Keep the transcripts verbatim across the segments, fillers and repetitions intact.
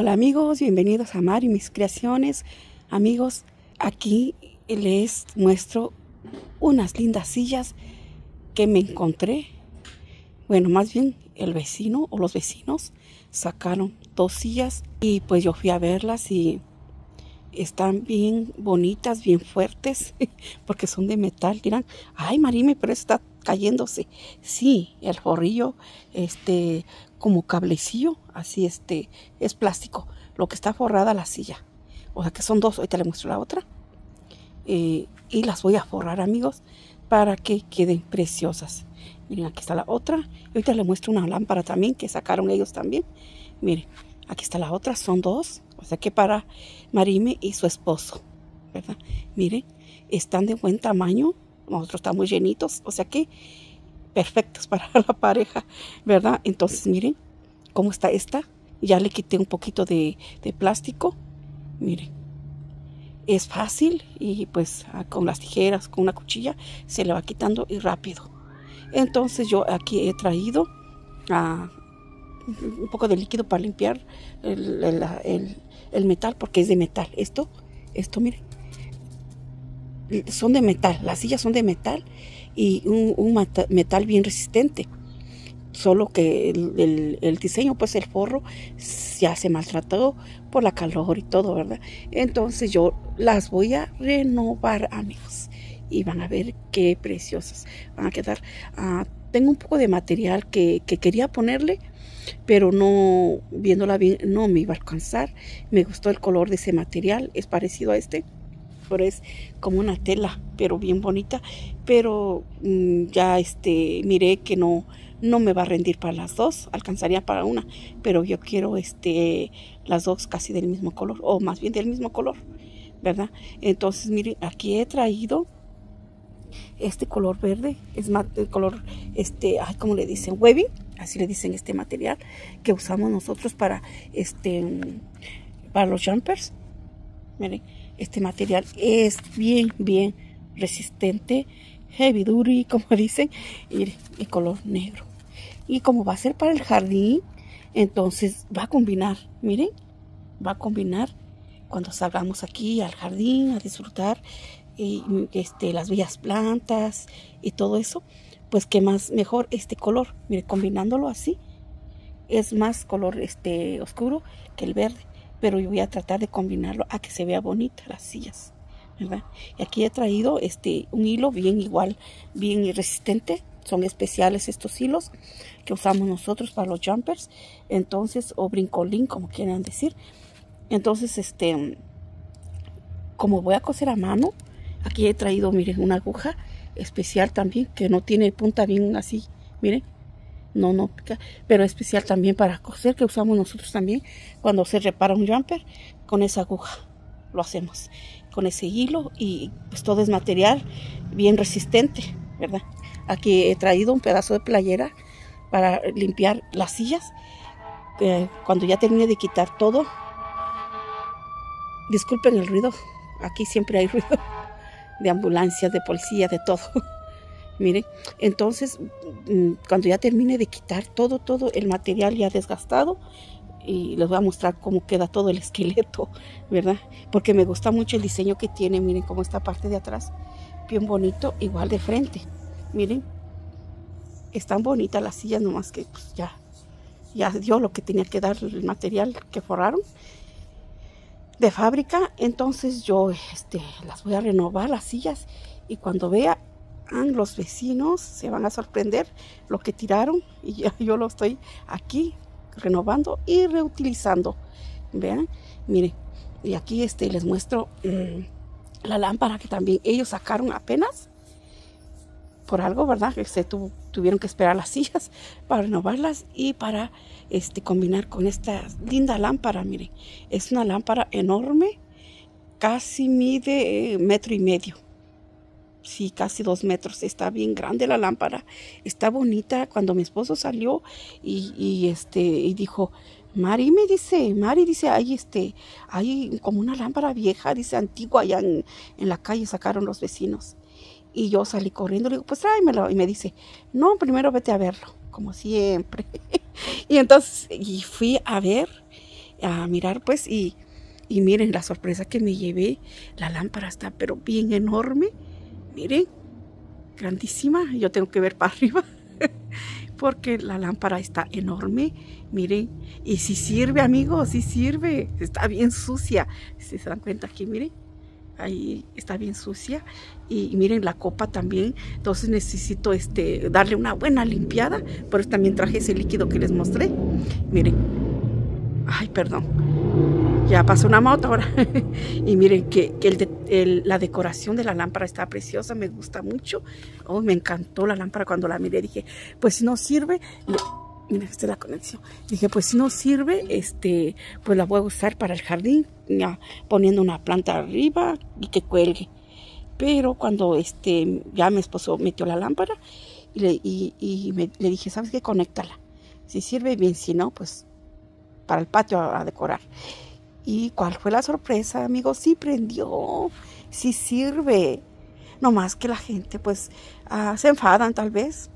Hola amigos, bienvenidos a Mari Mis Creaciones. Amigos, aquí les muestro unas lindas sillas que me encontré. Bueno, más bien el vecino o los vecinos sacaron dos sillas y pues yo fui a verlas y están bien bonitas, bien fuertes, porque son de metal. Dirán, ay Marime, pero está cayéndose. Sí, el forrillo, este, como cablecillo, así este, es plástico, lo que está forrada la silla. O sea que son dos, ahorita le muestro la otra. Eh, y las voy a forrar, amigos, para que queden preciosas. Miren, aquí está la otra. Y ahorita les muestro una lámpara también que sacaron ellos también. Miren, aquí está la otra, son dos. O sea que para Marime y su esposo, ¿verdad? Miren, están de buen tamaño. Nosotros estamos llenitos, o sea que perfectos para la pareja, ¿verdad? Entonces miren cómo está esta. Ya le quité un poquito de, de plástico. Miren, es fácil y pues con las tijeras, con una cuchilla, se le va quitando y rápido. Entonces yo aquí he traído a un poco de líquido para limpiar el, el, el, el metal, porque es de metal. Esto, esto, miren, son de metal, las sillas son de metal y un, un metal bien resistente. Solo que el, el, el diseño, pues el forro ya se maltrató por la calor y todo, ¿verdad? Entonces yo las voy a renovar, amigos, y van a ver qué preciosas van a quedar. Uh, tengo un poco de material que, que quería ponerle, pero no, viéndola bien, no me iba a alcanzar. Me gustó el color de ese material, es parecido a este, pero es como una tela, pero bien bonita. Pero mmm, ya este, miré que no, no me va a rendir para las dos, alcanzaría para una, pero yo quiero este, las dos casi del mismo color, o más bien del mismo color, ¿verdad? Entonces miren, aquí he traído este color verde, es más el color, este, ay, ¿cómo le dicen? Webbing, así le dicen este material que usamos nosotros para, este, para los jumpers. Miren, este material es bien, bien resistente, heavy duty, como dicen, y el color negro. Y como va a ser para el jardín, entonces va a combinar, miren, va a combinar cuando salgamos aquí al jardín a disfrutar y este, las bellas plantas y todo eso, pues que más mejor este color, mire, combinándolo así, es más color este oscuro que el verde, pero yo voy a tratar de combinarlo a que se vea bonita las sillas, ¿verdad? Y aquí he traído este un hilo bien igual, bien resistente, son especiales estos hilos que usamos nosotros para los jumpers, entonces, o brincolín, como quieran decir. Entonces, este, como voy a coser a mano, aquí he traído, miren, una aguja especial también, que no tiene punta bien así, miren, no, no pica, pero especial también para coser, que usamos nosotros también cuando se repara un jumper. Con esa aguja lo hacemos, con ese hilo, y pues todo es material bien resistente, ¿verdad? Aquí he traído un pedazo de playera para limpiar las sillas. Eh, cuando ya termine de quitar todo, disculpen el ruido, aquí siempre hay ruido de ambulancias, de policía, de todo. Miren, entonces cuando ya termine de quitar todo, todo el material ya desgastado, y les voy a mostrar cómo queda todo el esqueleto, ¿verdad? Porque me gusta mucho el diseño que tiene. Miren cómo esta parte de atrás, bien bonito, igual de frente. Miren, están bonitas las sillas, nomás que pues ya, ya dio lo que tenía que dar el material que forraron de fábrica. Entonces yo este, las voy a renovar las sillas, y cuando vean los vecinos se van a sorprender lo que tiraron, y ya yo lo estoy aquí renovando y reutilizando. Vean, miren, y aquí este les muestro mmm, la lámpara que también ellos sacaron apenas por algo, ¿verdad? Que se tu, tuvieron que esperar las sillas para renovarlas y para este combinar con esta linda lámpara. Miren, es una lámpara enorme, casi mide eh, metro y medio. Sí, casi dos metros, está bien grande la lámpara, está bonita. Cuando mi esposo salió y, y este y dijo, Mari, me dice, Mari, dice, hay este, hay como una lámpara vieja, dice, antigua, allá en, en la calle sacaron los vecinos. Y yo salí corriendo, le digo, pues tráemelo, y me dice, no, primero vete a verlo, como siempre. Y entonces, y fui a ver, a mirar pues y, y miren la sorpresa que me llevé. La lámpara está pero bien enorme, miren, grandísima. Yo tengo que ver para arriba porque la lámpara está enorme, miren, y si sirve, amigos, si sirve. Está bien sucia, si se dan cuenta aquí, miren, ahí está bien sucia. Y, y miren la copa también. Entonces necesito este darle una buena limpiada. Por eso también traje ese líquido que les mostré. Miren, ay, perdón, ya pasó una moto ahora. Y miren que, que el de, el, la decoración de la lámpara está preciosa, me gusta mucho. Oh, me encantó la lámpara. Cuando la miré dije, pues si no sirve, le, miren, esta es la conexión. Dije, pues si no sirve, este, pues la voy a usar para el jardín, ya, poniendo una planta arriba y que cuelgue. Pero cuando este, ya mi esposo metió la lámpara y le, y, y me, le dije, ¿sabes qué? Conéctala. Si sirve bien, si no, pues para el patio a, a decorar. ¿Y cuál fue la sorpresa, amigos? Sí prendió, sí sirve. No más que la gente pues uh, se enfadan tal vez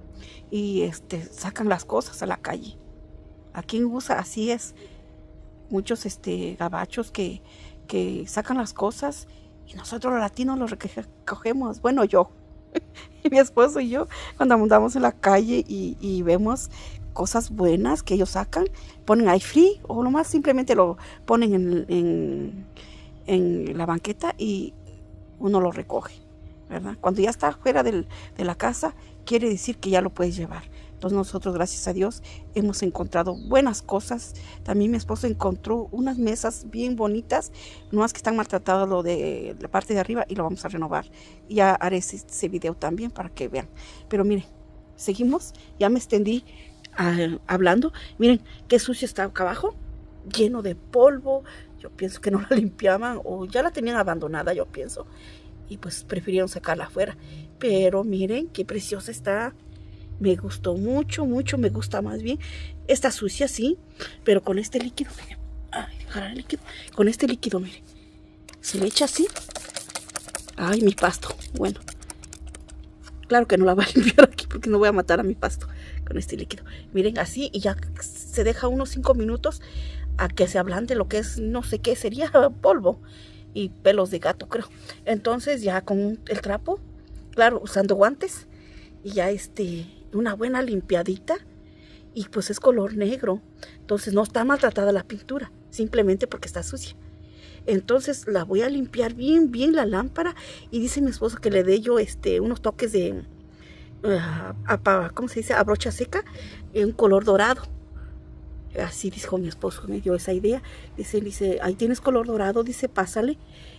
y este, sacan las cosas a la calle. Aquí en U S A así es. Muchos este, gabachos que, que sacan las cosas y nosotros los latinos los recogemos. Bueno, yo, mi esposo y yo, cuando andamos en la calle y, y vemos cosas buenas que ellos sacan, ponen ahí free o nomás simplemente lo ponen en, en, en la banqueta y uno lo recoge, ¿verdad? Cuando ya está fuera del, de la casa, quiere decir que ya lo puedes llevar. Entonces nosotros, gracias a Dios, hemos encontrado buenas cosas. También mi esposo encontró unas mesas bien bonitas, nomás que están maltratadas lo de la parte de arriba y lo vamos a renovar. Y ya haré ese, ese video también para que vean. Pero miren, seguimos, ya me extendí Uh, hablando. Miren qué sucio está acá abajo, lleno de polvo. Yo pienso que no la limpiaban o ya la tenían abandonada, yo pienso, y pues prefirieron sacarla afuera. Pero miren qué preciosa está. Me gustó mucho, mucho, me gusta más bien. Está sucia, sí, pero con este líquido, miren, ay, dejar el líquido, con este líquido, miren, se le echa así. Ay, mi pasto, bueno, claro que no la voy a limpiar aquí porque no voy a matar a mi pasto con este líquido. Miren, así, y ya se deja unos cinco minutos a que se ablande lo que es, no sé qué sería, polvo y pelos de gato, creo. Entonces ya con el trapo, claro, usando guantes, y ya este, una buena limpiadita, y pues es color negro. Entonces no está maltratada la pintura, simplemente porque está sucia. Entonces la voy a limpiar bien, bien la lámpara, y dice mi esposo que le dé yo este, unos toques de Uh, a, ¿cómo se dice? A brocha seca, en un color dorado. Así dijo mi esposo, me dio esa idea. Dice, dice, ahí tienes color dorado, dice, pásale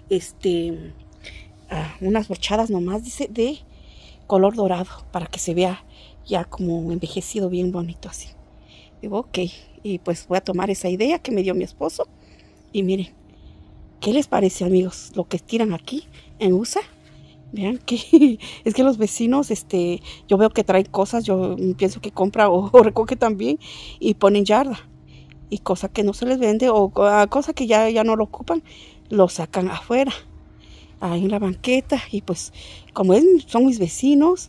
este, uh, unas brochadas nomás, dice, de color dorado, para que se vea ya como envejecido, bien bonito así. Digo, ok, y pues voy a tomar esa idea que me dio mi esposo. Y miren, ¿qué les parece, amigos? Lo que tiran aquí en U S A. Vean que es que los vecinos, este, yo veo que traen cosas, yo pienso que compra o, o recoge también y ponen yarda. Y cosa que no se les vende o uh, cosa que ya, ya no lo ocupan, lo sacan afuera, ahí en la banqueta. Y pues como es, son mis vecinos,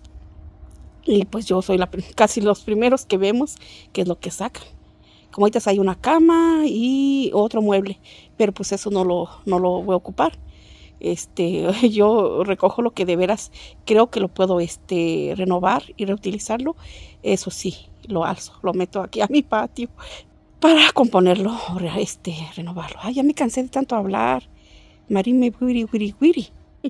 y pues yo soy la, casi los primeros que vemos qué es lo que sacan. Como ahorita hay una cama y otro mueble, pero pues eso no lo, no lo voy a ocupar. Este, yo recojo lo que de veras creo que lo puedo este, renovar y reutilizarlo. Eso sí, lo alzo, lo meto aquí a mi patio para componerlo, este, renovarlo. Ay, ya me cansé de tanto hablar. Marime, wiri, wiri, wiri.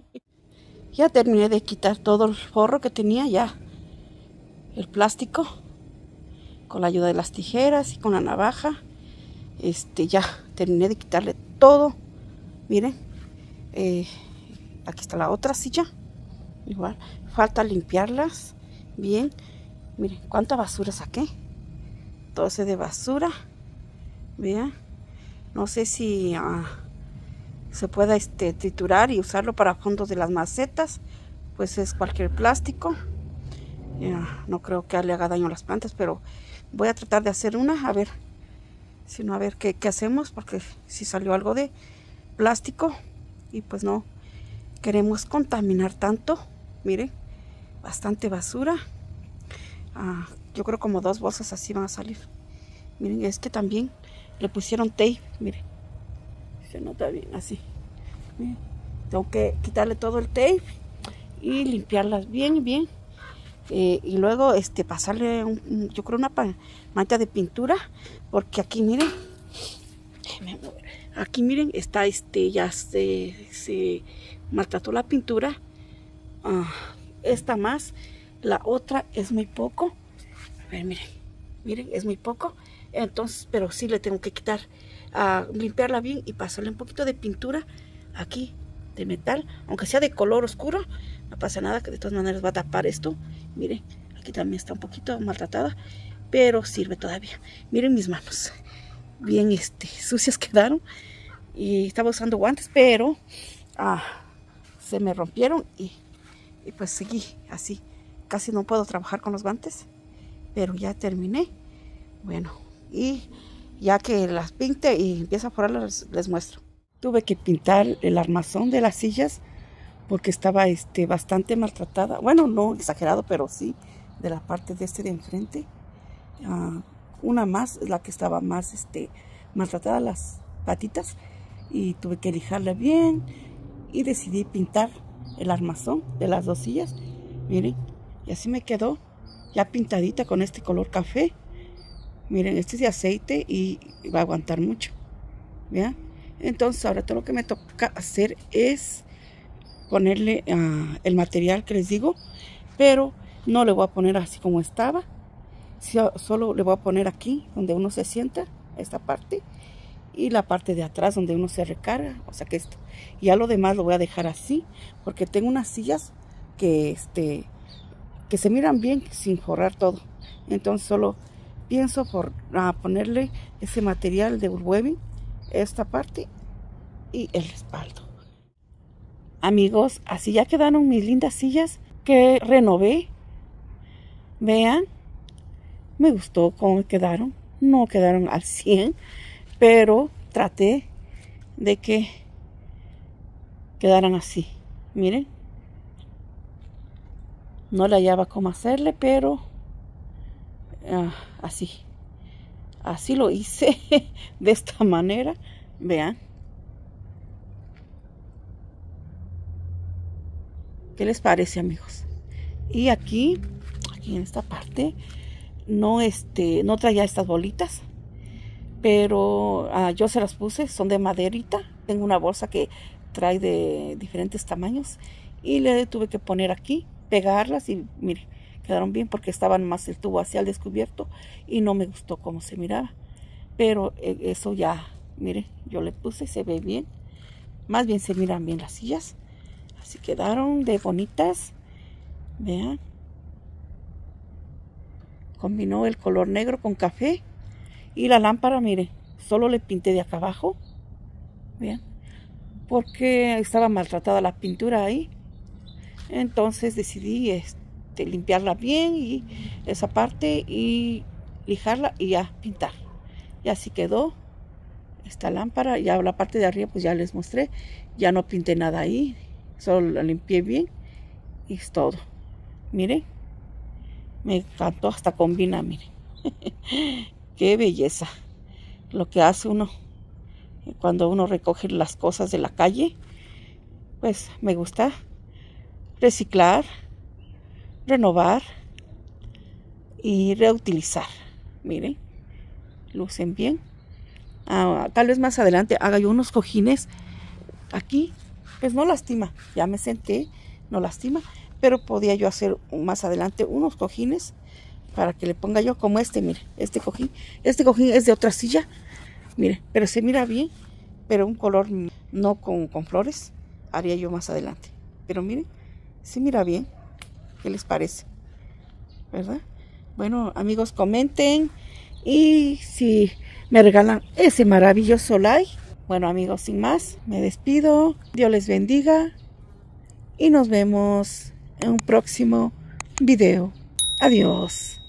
Ya terminé de quitar todo el forro que tenía ya. El plástico. Con la ayuda de las tijeras y con la navaja. Este, ya terminé de quitarle todo. Miren. Eh, aquí está la otra silla, igual, falta limpiarlas bien. Miren cuánta basura saqué, todo ese de basura, vean, no sé si uh, se pueda este, triturar y usarlo para fondos de las macetas, pues es cualquier plástico. Ya, no creo que le haga daño a las plantas, pero voy a tratar de hacer una, a ver, si no, a ver qué, qué hacemos, porque si salió algo de plástico. Y pues no queremos contaminar tanto. Miren, bastante basura. Ah, yo creo como dos bolsas así van a salir. Miren, es que también le pusieron tape, mire, se nota bien así. Miren, tengo que quitarle todo el tape y limpiarlas bien, bien. Eh, y luego este pasarle un, un, yo creo una mancha de pintura, porque aquí miren, aquí miren, está este, ya se, se maltrató la pintura. Uh, esta más, la otra es muy poco. A ver, miren, miren, es muy poco. Entonces, pero sí le tengo que quitar, uh, limpiarla bien y pasarle un poquito de pintura aquí de metal, aunque sea de color oscuro, no pasa nada, que de todas maneras va a tapar esto. Miren, aquí también está un poquito maltratada, pero sirve todavía. Miren mis manos, bien este, sucias quedaron, y estaba usando guantes, pero ah, se me rompieron y, y pues seguí así. Casi no puedo trabajar con los guantes, pero ya terminé. Bueno, y ya que las pinte y empiezo a forrarlas, les muestro. Tuve que pintar el armazón de las sillas porque estaba este, bastante maltratada. Bueno, no exagerado, pero sí de la parte de este de enfrente. Uh, una más, la que estaba más este, maltratada, las patitas. Y tuve que lijarla bien y decidí pintar el armazón de las dos sillas. Miren, y así me quedó ya pintadita con este color café. Miren, este es de aceite y va a aguantar mucho. ¿Vean? Entonces ahora todo lo que me toca hacer es ponerle uh, el material que les digo, pero no le voy a poner así como estaba, solo le voy a poner aquí donde uno se sienta, esta parte, y la parte de atrás donde uno se recarga, o sea que esto, y ya lo demás lo voy a dejar así, porque tengo unas sillas que, este, que se miran bien sin forrar todo. Entonces solo pienso por uh, ponerle ese material de webbing, esta parte y el respaldo. Amigos, así ya quedaron mis lindas sillas que renové. Vean, me gustó cómo quedaron. No quedaron al cien, pero traté de que quedaran así. Miren, no le hallaba cómo hacerle, pero uh, así. Así lo hice de esta manera. Vean. ¿Qué les parece, amigos? Y aquí, aquí en esta parte, no, este, no traía estas bolitas, pero uh, yo se las puse, son de maderita. Tengo una bolsa que trae de diferentes tamaños y le tuve que poner aquí, pegarlas y miren, quedaron bien porque estaban más el tubo hacia el descubierto y no me gustó cómo se miraba. Pero eh, eso ya, miren, yo le puse, se ve bien. Más bien se miran bien las sillas. Así quedaron de bonitas. Vean. Combinó el color negro con café. Y la lámpara, miren, solo le pinté de acá abajo. Vean. Porque estaba maltratada la pintura ahí. Entonces decidí este, limpiarla bien y esa parte y lijarla y ya pintar. Y así quedó esta lámpara. Ya la parte de arriba pues ya les mostré. Ya no pinté nada ahí. Solo la limpié bien. Y es todo. Miren. Me encantó. Hasta combina, miren. Qué belleza. Lo que hace uno cuando uno recoge las cosas de la calle. Pues me gusta reciclar, renovar y reutilizar. Miren. Lucen bien. Ah, tal vez más adelante haga yo unos cojines aquí, pues no lastima, ya me senté, no lastima, pero podía yo hacer más adelante unos cojines para que le ponga yo como este. Mire, este cojín, este cojín es de otra silla, mire, pero se mira bien, pero un color no con, con flores, haría yo más adelante, pero miren, se mira bien. ¿Qué les parece? ¿Verdad? Bueno, amigos, comenten. Y si me regalan ese maravilloso like. Bueno, amigos, sin más, me despido. Dios les bendiga. Y nos vemos en un próximo video. Adiós.